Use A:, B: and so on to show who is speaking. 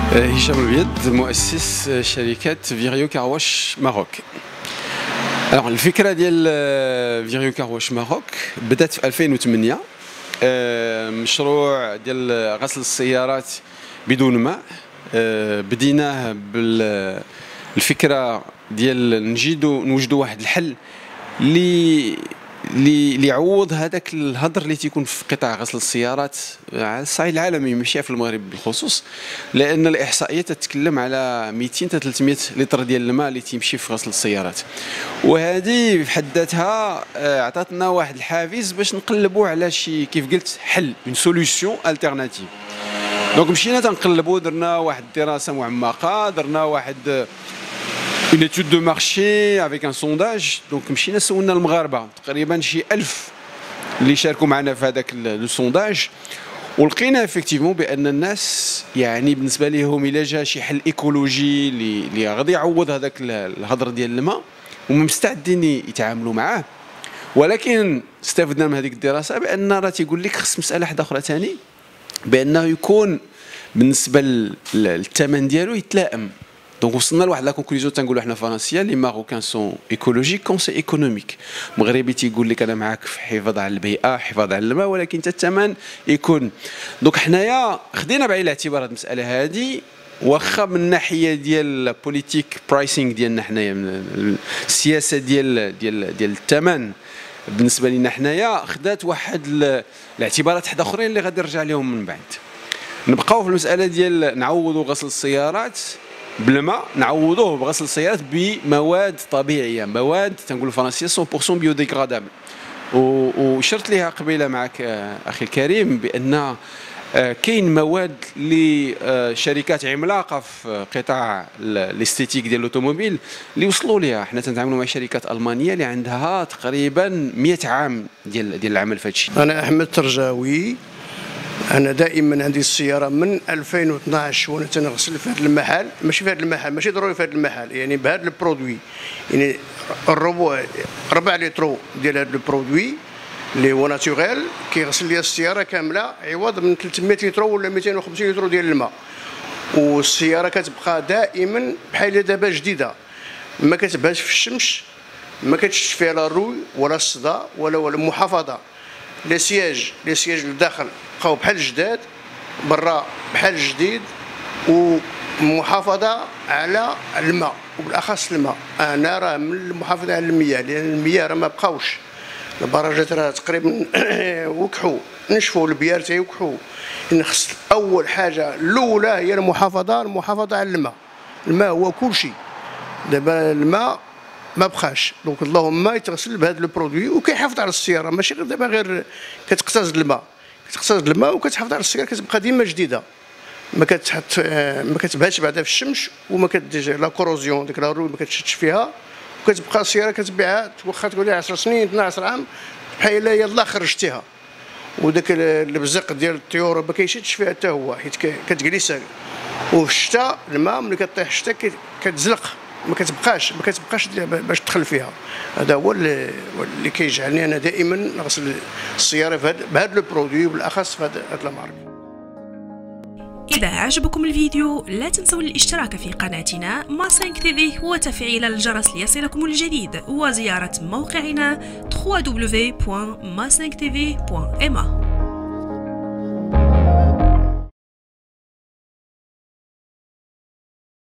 A: هشام البيض مؤسس شركة فيريو كارواش ماروك. الفكرة ديال فيريو كارواش ماروك بدات في 2008. مشروع ديال غسل السيارات بدون ماء. بديناه بالفكرة ديال نوجدوا واحد الحل اللي يعوض هذاك الهدر اللي تيكون في قطاع غسل السيارات على الصعيد العالمي، ماشي في المغرب بالخصوص، لان الاحصائيات تتكلم على 200 حتى 300 لتر ديال الماء اللي تيمشي في غسل السيارات. وهذه في حد ذاتها عطاتنا واحد الحافز باش نقلبوا على شي، كيف قلت، حل، اون سوليوشن التيرناتيف. دونك مشينا تنقلبوا، درنا واحد الدراسه معمقه، درنا واحد une étude de marché avec un sondage. donc مشينا سولنا المغاربه تقريبا شي 1000 اللي شاركوا معنا في هذاك السونداج، ولقينا افكتيفمون بان الناس يعني بالنسبه لهم الا جا شي حل ايكولوجي اللي غادي يعوض هذاك الهدر ديال الماء هما مستعدين يتعاملوا معاه. ولكن استفدنا من هذيك الدراسه بان راه تيقول لك خص مساله واحده اخرى ثاني، بانه يكون بالنسبه للثمن ديالو يتلائم. دونك وصلنا لواحد لا كونكلوزيون تنقولوا حنا فرنسيين، لي ماروكان سون ايكولوجيك كون سي ايكونوميك. مغربي تيقول لك انا معاك في حفاظ على البيئه، حفاظ على الماء، ولكن حتى الثمن يكون. دونك حنايا خدينا بعين الاعتبار هذه المساله هذه، واخا من الناحيه ديال بوليتيك برايسينغ ديالنا حنايا، السياسه ديال الثمن بالنسبه لنا حنايا خدات واحد الاعتبارات حدا اخرين اللي غادي نرجع لهم من بعد. نبقاو في المساله ديال نعوضوا غسل السيارات بالماء، نعوضوه بغسل السيارات بمواد طبيعيه، مواد تنقولوا فرنسيه 100% بيوديغرادابل. وشرت ليها قبيله معك اخي الكريم بان كاين مواد لشركات عملاقه في قطاع الاستيتيك ديال الاوتوموبيل اللي وصلوا ليها. حنا تنتعاملوا مع شركات المانيه اللي عندها تقريبا 100 عام ديال العمل في هذا الشيء.
B: انا احمد ترجاوي، انا دائما عندي السياره من 2012 وانا تنغسل في هذا المحل، ماشي في هذا المحل، ماشي ضروري في هذا المحل، يعني بهذا البرودوي، يعني ربع لترو ديال هذا البرودوي اللي هو ناتوريل كيغسل لي السياره كامله، عوض من 300 لتر ولا 250 لتر ديال الماء. والسياره كتبقى دائما بحال دابا جديده، ما كتبهاش في الشمس، ما كتشد فيها لا الروي ولا الصدى ولا محافظه. لي سياج للداخل بقاو بحال الجداد، برا بحال الجديد، ومحافظه على الماء وبالاخص الماء. انا راه من المحافظه على المياه، لان المياه راه ما بقاوش، البراجات راه تقريبا وكحوا، نشفوا البيار تيوكحوا. خص اول حاجه الاولى هي المحافظه على الماء. الماء هو كل شيء. دابا الماء ما بقاش، دونك اللهم يتغسل بهذا البرودوي وكيحافظ على السياره، ماشي غير دابا غير كتقتصد الماء وكتحافظ على السياره، كتبقى ديما جديده، ما كتبهاش بعدا في الشمس، وما كدير لا كوروزيون، ديك لا روي ما كتشدش فيها، وكتبقى السياره كتبيعها واخا تقول لها 10 سنين 12 عام بحال يلاه خرجتيها. وداك البزق ديال الطيور ما كيشدش فيها حتى هو، حيت كتجلسها. وفي الشتاء الماء ملي كطيح الشتاء كتزلق، ما كتبقاش باش تدخل فيها. هذا هو اللي كيجعلني انا دائما نغسل السياره بهذا البرودوي، وبالاخص في هذا المارك.
C: إذا عجبكم الفيديو لا تنسوا الاشتراك في قناتنا ما5 تيفي وتفعيل الجرس ليصلكم الجديد، وزيارة موقعنا www.ma5tv.ma.